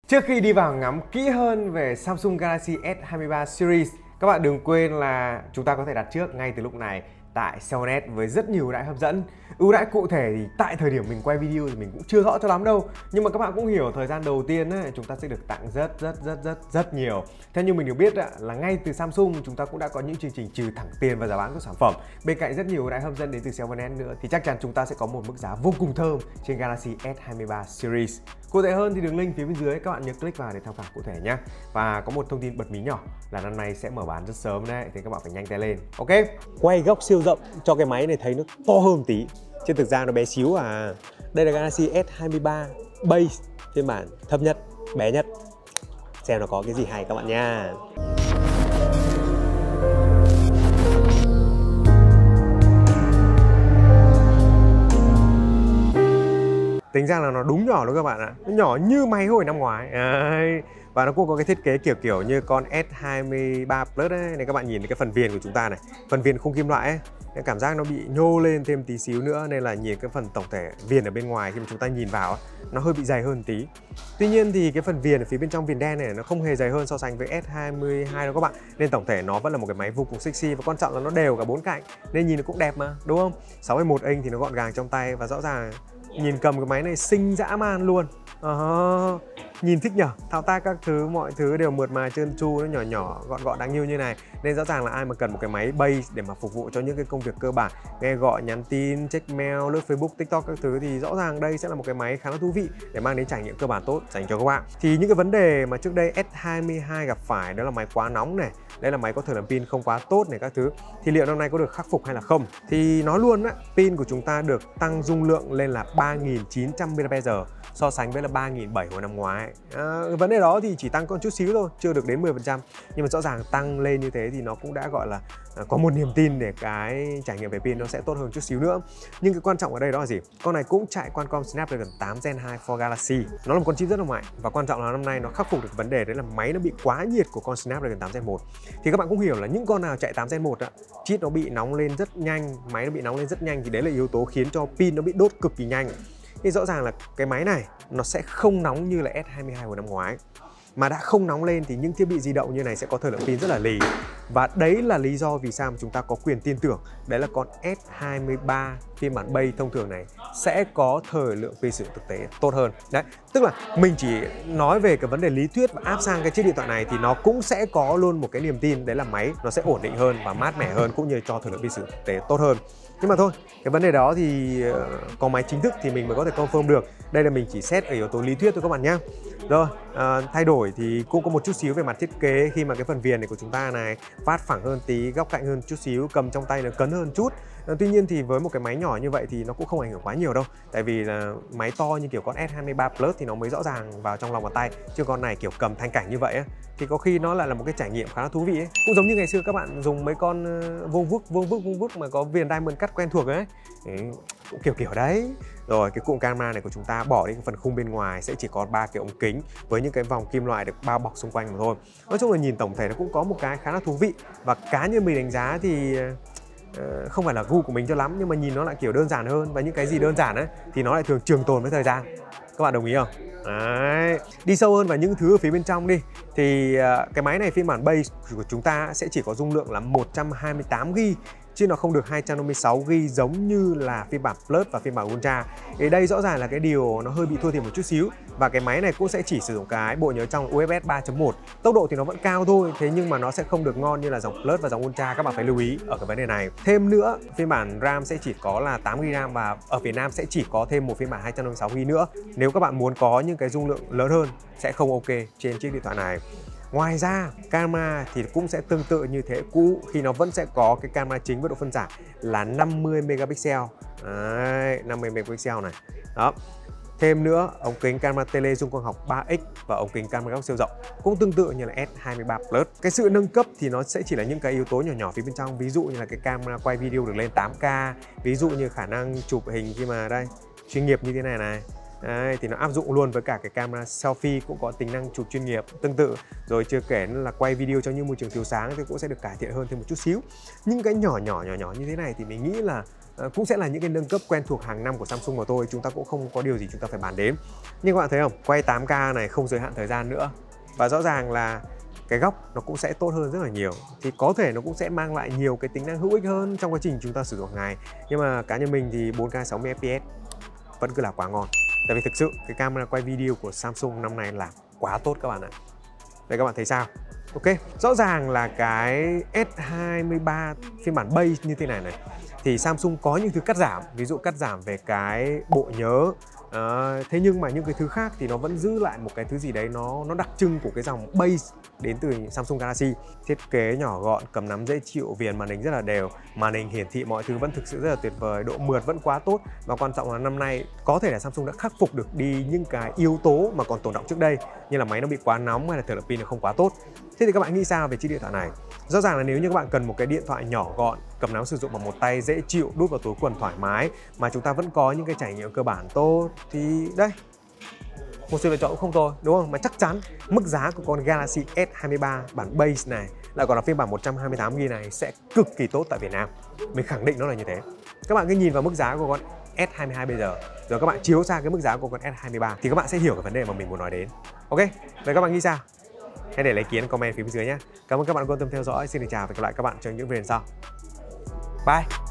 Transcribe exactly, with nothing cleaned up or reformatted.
Trước khi đi vào ngắm kỹ hơn về Samsung Galaxy S hai mươi ba Series, các bạn đừng quên là chúng ta có thể đặt trước ngay từ lúc này tại Cell Net với rất nhiều ưu đãi hấp dẫn. Ưu đãi cụ thể thì tại thời điểm mình quay video thì mình cũng chưa rõ cho lắm đâu. Nhưng mà các bạn cũng hiểu thời gian đầu tiên ấy, chúng ta sẽ được tặng rất rất rất rất rất nhiều. Theo như mình được biết là ngay từ Samsung chúng ta cũng đã có những chương trình trừ thẳng tiền và giá bán của sản phẩm. Bên cạnh rất nhiều ưu đãi hấp dẫn đến từ Cell Net nữa thì chắc chắn chúng ta sẽ có một mức giá vô cùng thơm trên Galaxy S hai mươi ba Series. Cụ thể hơn thì đường link phía bên dưới các bạn nhớ click vào để tham khảo cụ thể nhé. Và có một thông tin bật mí nhỏ là năm nay sẽ mở bán rất sớm đấy, thì các bạn phải nhanh tay lên. Ok. Quay góc siêu rộng cho cái máy này thấy nó to hơn tí, chứ thực ra nó bé xíu à. Đây là Galaxy S hai mươi ba Base phiên bản thấp nhất, bé nhất. Xem nó có cái gì hay các bạn nha. Tính ra là nó đúng nhỏ luôn các bạn ạ. Nó nhỏ như máy hồi năm ngoái. Đấy. Và nó cũng có cái thiết kế kiểu kiểu như con S hai mươi ba Plus ấy. Này các bạn nhìn cái phần viền của chúng ta này, phần viền khung kim loại ấy, cái cảm giác nó bị nhô lên thêm tí xíu nữa, nên là nhìn cái phần tổng thể viền ở bên ngoài khi mà chúng ta nhìn vào ấy, nó hơi bị dày hơn tí. Tuy nhiên thì cái phần viền ở phía bên trong viền đen này nó không hề dày hơn so sánh với S hai mươi hai đâu các bạn. Nên tổng thể nó vẫn là một cái máy vô cùng sexy, và quan trọng là nó đều cả bốn cạnh nên nhìn nó cũng đẹp mà, đúng không? sáu phẩy một inch thì nó gọn gàng trong tay và rõ ràng nhìn cầm cái máy này xinh dã man luôn. Uh, nhìn thích nhở, thao tác các thứ mọi thứ đều mượt mà trơn tru, nó nhỏ nhỏ gọn gọn đáng yêu như này, nên rõ ràng là ai mà cần một cái máy base để mà phục vụ cho những cái công việc cơ bản, nghe gọi, nhắn tin, check mail, lướt Facebook, TikTok các thứ, thì rõ ràng đây sẽ là một cái máy khá là thú vị để mang đến trải nghiệm cơ bản tốt dành cho các bạn. Thì những cái vấn đề mà trước đây S hai mươi hai gặp phải, đó là máy quá nóng này, đây là máy có thời lượng pin không quá tốt này các thứ, thì liệu năm nay có được khắc phục hay là không? Thì nói luôn á, pin của chúng ta được tăng dung lượng lên là ba nghìn chín trăm mi-li-am-pe-giờ so sánh với là ba nghìn bảy trăm hồi năm ngoái. À, vấn đề đó thì chỉ tăng con chút xíu thôi, chưa được đến mười phần trăm, nhưng mà rõ ràng tăng lên như thế thì nó cũng đã gọi là à, có một niềm tin để cái trải nghiệm về pin nó sẽ tốt hơn chút xíu nữa. Nhưng cái quan trọng ở đây đó là gì? Con này cũng chạy Qualcomm Snapdragon tám Gen hai for Galaxy. Nó là một con chip rất là mạnh, và quan trọng là năm nay nó khắc phục được vấn đề đấy là máy nó bị quá nhiệt của con Snapdragon tám Gen một. Thì các bạn cũng hiểu là những con nào chạy tám Gen một á, chip nó bị nóng lên rất nhanh, máy nó bị nóng lên rất nhanh, thì đấy là yếu tố khiến cho pin nó bị đốt cực kỳ nhanh. Thì rõ ràng là cái máy này nó sẽ không nóng như là S hai mươi hai hồi năm ngoái. Mà đã không nóng lên thì những thiết bị di động như này sẽ có thời lượng pin rất là lì. Và đấy là lý do vì sao mà chúng ta có quyền tin tưởng đấy là con S hai mươi ba phiên bản base thông thường này sẽ có thời lượng pin sử dụng thực tế tốt hơn. Đấy, tức là mình chỉ nói về cái vấn đề lý thuyết và áp sang cái chiếc điện thoại này thì nó cũng sẽ có luôn một cái niềm tin, đấy là máy nó sẽ ổn định hơn và mát mẻ hơn, cũng như cho thời lượng pin sử dụng thực tế tốt hơn. Nhưng mà thôi, cái vấn đề đó thì uh, có máy chính thức thì mình mới có thể confirm được. Đây là mình chỉ xét ở yếu tố lý thuyết thôi các bạn nhé. Rồi, uh, thay đổi thì cũng có một chút xíu về mặt thiết kế, khi mà cái phần viền này của chúng ta này phát phẳng hơn tí, góc cạnh hơn chút xíu, cầm trong tay nó cấn hơn chút. Uh, tuy nhiên thì với một cái máy nhỏ như vậy thì nó cũng không ảnh hưởng quá nhiều đâu. Tại vì là máy to như kiểu con S hai mươi ba Plus thì nó mới rõ ràng vào trong lòng bàn tay. Chứ con này kiểu cầm thanh cảnh như vậy ấy, thì có khi nó lại là một cái trải nghiệm khá là thú vị ấy. Cũng giống như ngày xưa các bạn dùng mấy con vuông vức vuông vức vuông vức mà có viền diamond cắt quen thuộc ấy. Đấy, cũng kiểu kiểu đấy. Rồi cái cụm camera này của chúng ta bỏ đi cái phần khung bên ngoài, sẽ chỉ có ba cái ống kính với những cái vòng kim loại được bao bọc xung quanh mà thôi. Nói chung là nhìn tổng thể nó cũng có một cái khá là thú vị, và cá nhân mình đánh giá thì uh, không phải là gu của mình cho lắm, nhưng mà nhìn nó lại kiểu đơn giản hơn, và những cái gì đơn giản ấy thì nó lại thường trường tồn với thời gian. Các bạn đồng ý không? Đấy. Đi sâu hơn vào những thứ ở phía bên trong đi, thì uh, cái máy này phiên bản base của chúng ta sẽ chỉ có dung lượng là một trăm hai mươi tám gi-ga-bai, chứ nó không được hai trăm năm mươi sáu gi-ga-bai giống như là phiên bản Plus và phiên bản Ultra. Thì đây rõ ràng là cái điều nó hơi bị thua thiệt một chút xíu. Và cái máy này cũng sẽ chỉ sử dụng cái bộ nhớ trong u ép ét ba chấm một. Tốc độ thì nó vẫn cao thôi, thế nhưng mà nó sẽ không được ngon như là dòng Plus và dòng Ultra, các bạn phải lưu ý ở cái vấn đề này. Thêm nữa, phiên bản RAM sẽ chỉ có là tám gi-ga-bai RAM, và ở Việt Nam sẽ chỉ có thêm một phiên bản hai trăm năm mươi sáu gi-ga-bai nữa. Nếu các bạn muốn có những cái dung lượng lớn hơn sẽ không ok trên chiếc điện thoại này. Ngoài ra, camera thì cũng sẽ tương tự như thế cũ, khi nó vẫn sẽ có cái camera chính với độ phân giải là năm mươi megapixel. Đấy, năm mươi megapixel này. Đó. Thêm nữa, ống kính camera tele zoom quang học ba x và ống kính camera góc siêu rộng cũng tương tự như là S hai mươi ba Plus. Cái sự nâng cấp thì nó sẽ chỉ là những cái yếu tố nhỏ nhỏ phía bên trong, ví dụ như là cái camera quay video được lên tám K, ví dụ như khả năng chụp hình khi mà đây chuyên nghiệp như thế này này. Đấy, thì nó áp dụng luôn với cả cái camera selfie cũng có tính năng chụp chuyên nghiệp tương tự. Rồi chưa kể là quay video trong những môi trường thiếu sáng thì cũng sẽ được cải thiện hơn thêm một chút xíu. Những cái nhỏ nhỏ nhỏ nhỏ như thế này thì mình nghĩ là uh, cũng sẽ là những cái nâng cấp quen thuộc hàng năm của Samsung mà thôi, chúng ta cũng không có điều gì chúng ta phải bàn đến. Nhưng các bạn thấy không, quay tám K này không giới hạn thời gian nữa, và rõ ràng là cái góc nó cũng sẽ tốt hơn rất là nhiều, thì có thể nó cũng sẽ mang lại nhiều cái tính năng hữu ích hơn trong quá trình chúng ta sử dụng ngày. Nhưng mà cá nhân mình thì bốn K sáu mươi F P S vẫn cứ là quá ngon, tại vì thực sự cái camera quay video của Samsung năm nay là quá tốt các bạn ạ. Đây các bạn thấy sao? Ok, rõ ràng là cái S hai mươi ba phiên bản base như thế này này thì Samsung có những thứ cắt giảm, ví dụ cắt giảm về cái bộ nhớ. À, thế nhưng mà những cái thứ khác thì nó vẫn giữ lại một cái thứ gì đấy nó nó đặc trưng của cái dòng base đến từ Samsung Galaxy. Thiết kế nhỏ gọn, cầm nắm dễ chịu, viền màn hình rất là đều, màn hình hiển thị mọi thứ vẫn thực sự rất là tuyệt vời, độ mượt vẫn quá tốt, và quan trọng là năm nay có thể là Samsung đã khắc phục được đi những cái yếu tố mà còn tồn đọng trước đây, như là máy nó bị quá nóng hay là thời lượng pin nó không quá tốt. Thế thì các bạn nghĩ sao về chiếc điện thoại này? Rõ ràng là nếu như các bạn cần một cái điện thoại nhỏ gọn, cầm nắm sử dụng bằng một tay dễ chịu, đút vào túi quần thoải mái mà chúng ta vẫn có những cái trải nghiệm cơ bản tốt thì đây, một sự lựa chọn cũng không tồi, đúng không? Mà chắc chắn mức giá của con Galaxy S hai mươi ba bản base này, lại còn là phiên bản một trăm hai mươi tám gi ga bai này, sẽ cực kỳ tốt tại Việt Nam. Mình khẳng định nó là như thế. Các bạn cứ nhìn vào mức giá của con S hai mươi hai bây giờ, rồi các bạn chiếu sang cái mức giá của con S hai mươi ba thì các bạn sẽ hiểu cái vấn đề mà mình muốn nói đến. Ok, vậy các bạn nghĩ sao? Hãy để lấy ý kiến comment phía bên dưới nhé. Cảm ơn các bạn quan tâm theo dõi. Xin chào và hẹn gặp lại các bạn trong những video sau. Bye.